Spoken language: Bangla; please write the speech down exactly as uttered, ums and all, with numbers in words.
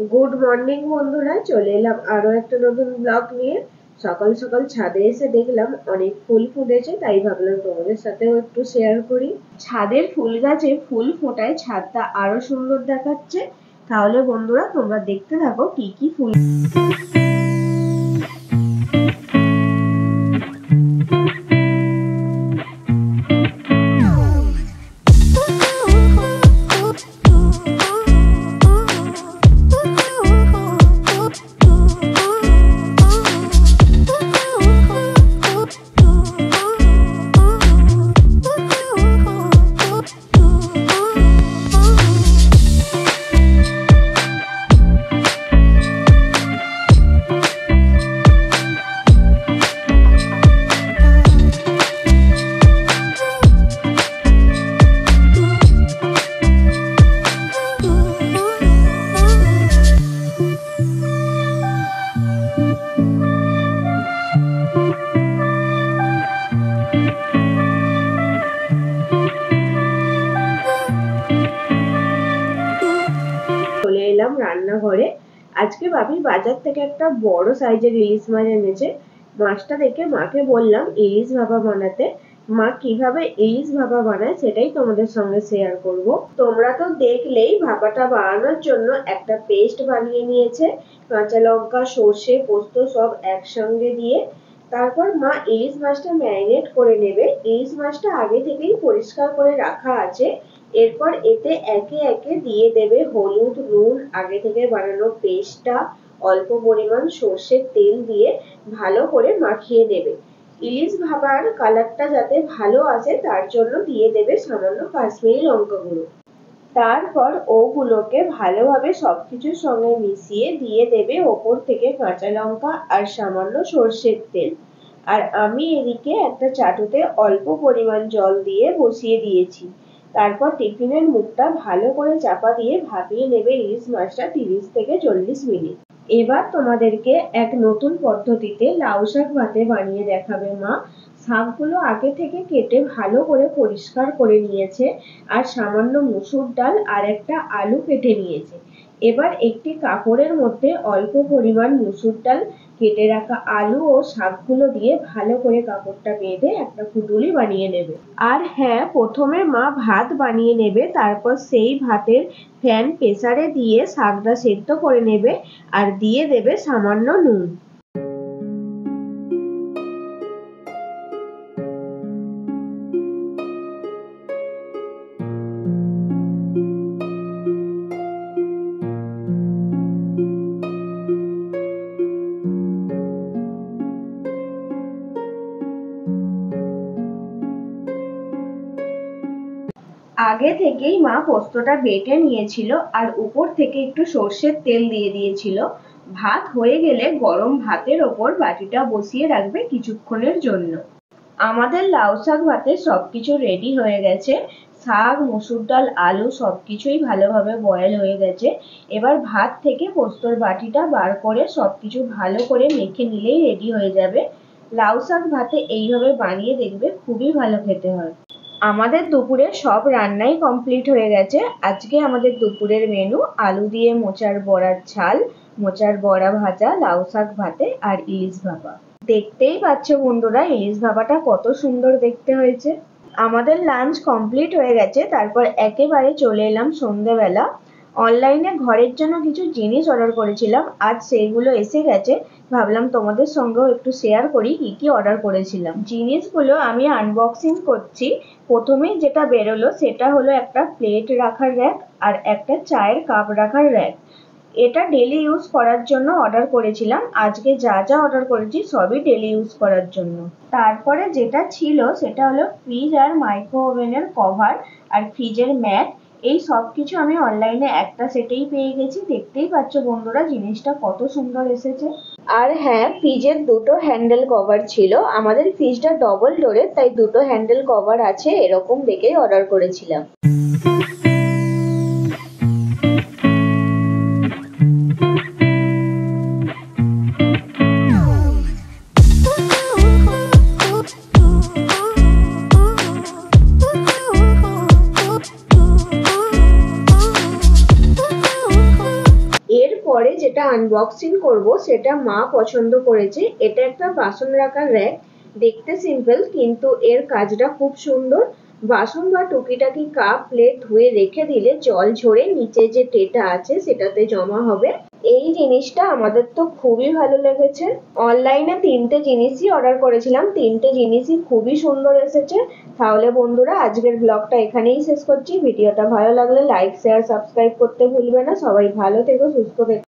গুড মর্নিং বন্ধুরা, চলে এলাম আরো একটা নতুন ব্লগ নিয়ে। সকাল সকাল ছাদে এসে দেখলাম অনেক ফুল ফুটেছে, তাই ভাবলাম তোমাদের সাথেও একটু শেয়ার করি। ছাদের ফুল গাছে ফুল ফোটায় ছাদটা আরো সুন্দর দেখাচ্ছে। তাহলে বন্ধুরা তোমরা দেখতে থাকো কি কি ফুল। চলে এলাম রান্নাঘরে। আজকে ভাবি বাজার থেকে একটা বড় সাইজের ইলিশ মাছ এনেছে। মাছটা দেখে মাকে বললাম ইলিশ ভাপা বানাতে। মা কিভাবে ইলিশ ভাপা বানায় সেটাই তোমাদের সঙ্গে শেয়ার করব। তোমরা তো দেখলেই ভাপাটা বানানোর জন্য একটা পেস্ট বানিয়ে নিয়েছে। কাঁচা লঙ্কা, সর্ষে, পোস্ত সব একসঙ্গে দিয়ে তারপর মা ইলিশ মাছটা ম্যারিনেট করে নেবে। ইলিশ মাছটা আগে থেকেই পরিষ্কার করে রাখা আছে। এরপর এতে একে একে দিয়ে দেবে হলুদ, নুন, আগে থেকে বানানো পেস্টটা, অল্প পরিমাণ সর্ষের তেল দিয়ে ভালো করে মাখিয়ে নেবে। ইলিশ ভাপার কালারটা যাতে ভালো আসে তার জন্য দিয়ে দেবে সামান্য কাশ্মীরি লঙ্কা গুঁড়ো। তারপর ওগুলোকে ভালোভাবে সবকিছুর সঙ্গে মিশিয়ে দিয়ে দেবে ওপর থেকে কাঁচা লঙ্কা আর সামান্য সর্ষের তেল। আর আমি এদিকে একটা চাটুতে অল্প পরিমাণ জল দিয়ে বসিয়ে দিয়েছি। তারপর টিফিনের মুখটা ভালো করে চাপা দিয়ে ভাপিয়ে নেবে ইলিশ মাছটা তিরিশ থেকে চল্লিশ মিনিট। এবার তোমাদেরকে এক নতুন পদ্ধতিতে লাউ শাক ভাতে বানিয়ে দেখাবে মা। শাকগুলো আগে থেকে কেটে ভালো করে পরিষ্কার করে নিয়েছে আর সামান্য মসুর ডাল আর একটা আলু কেটে নিয়েছে। এবার একটি কাপড়ের মধ্যে অল্প পরিমাণ মসুর ডাল, কেটে রাখা আলু ও শাকগুলো দিয়ে ভালো করে কাপড়টা বেঁধে একটা ফুটুলি বানিয়ে নেবে। আর হ্যাঁ, প্রথমে মা ভাত বানিয়ে নেবে, তারপর সেই ভাতের ফ্যান প্রেসারে দিয়ে শাকটা সেদ্ধ করে নেবে আর দিয়ে দেবে সামান্য নুন। আগে থেকেই মা পোস্তটা বেটে নিয়েছিল আর উপর থেকে একটু সর্ষের তেল দিয়ে দিয়েছিল। ভাত হয়ে গেলে গরম ভাতের ওপর বাটিটা বসিয়ে রাখবে কিছুক্ষণের জন্য। আমাদের লাউ শাক ভাতে সবকিছু রেডি হয়ে গেছে। শাক, মসুর ডাল, আলু সবকিছুই ভালোভাবে বয়েল হয়ে গেছে। এবার ভাত থেকে পোস্তর বাটিটা বার করে সবকিছু ভালো করে মেখে নিলেই রেডি হয়ে যাবে। লাউ শাক ভাতে এইভাবে বানিয়ে দেখবে, খুবই ভালো খেতে হয়। আমাদের দুপুরে সব রান্নাই কমপ্লিট হয়ে গেছে। আজকে আমাদের দুপুরের মেনু আলু দিয়ে মোচার বড়ার ঝাল, মোচার বড়া ভাজা, লাউ শাক ভাতে আর ইলিশ ভাপা। দেখতেই পাচ্ছ বন্ধুরা ইলিশ ভাপাটা কত সুন্দর দেখতে হয়েছে। আমাদের লাঞ্চ কমপ্লিট হয়ে গেছে। তারপর একেবারে চলে এলাম সন্ধ্যেবেলা। অনলাইনে ঘরের জন্য কিছু জিনিস অর্ডার করেছিলাম, আজ সেইগুলো এসে গেছে। ভাবলাম তোমাদের সঙ্গেও একটু শেয়ার করি কি কি অর্ডার করেছিলাম। জিনিসগুলো আমি আনবক্সিং করছি। প্রথমেই যেটা বেরোলো সেটা হলো একটা প্লেট রাখার র্যাক আর একটা চায়ের কাপ রাখার র্যাক। এটা ডেলি ইউজ করার জন্য অর্ডার করেছিলাম। আজকে যা যা অর্ডার করেছি সবই ডেলি ইউজ করার জন্য। তারপরে যেটা ছিল সেটা হলো ফ্রিজ আর মাইক্রো ওভেনের কভার আর ফ্রিজের ম্যাট। এই সব কিছু আমি অনলাইনে একটা সেটেই পেয়ে গেছি। দেখতেই পাচ্ছ বন্ধুরা জিনিসটা কত সুন্দর এসেছে। আর হ্যাঁ, ফ্রিজের দুটো হ্যান্ডেল কভার ছিল। আমাদের ফ্রিজটা ডবল ডোরের, তাই দুটো হ্যান্ডেল কভার আছে এরকম দেখেই অর্ডার করেছিলাম। পরে যেটা আনবক্সিং করব সেটা মা পছন্দ করেছে। এটা একটা বাসন রাখার র্যাক, দেখতে সিম্পল কিন্তু এর কাজটা খুব সুন্দর। বাসন বা টুকিটাকি কাপ প্লেট ধুয়ে রেখে দিলে জল ঝরে নিচে যে টেটা আছে সেটাতে জমা হবে। এই জিনিসটা আমাদের তো খুবই ভালো লেগেছে। অনলাইনে তিনটে জিনিসই অর্ডার করেছিলাম, তিনটে জিনিসই খুবই সুন্দর এসেছে। তাহলে বন্ধুরা আজকের ব্লগটা এখানেই শেষ করছি। ভিডিওটা ভালো লাগলে লাইক শেয়ার সাবস্ক্রাইব করতে ভুলবে না। সবাই ভালো থেকো, সুস্থ থেকো।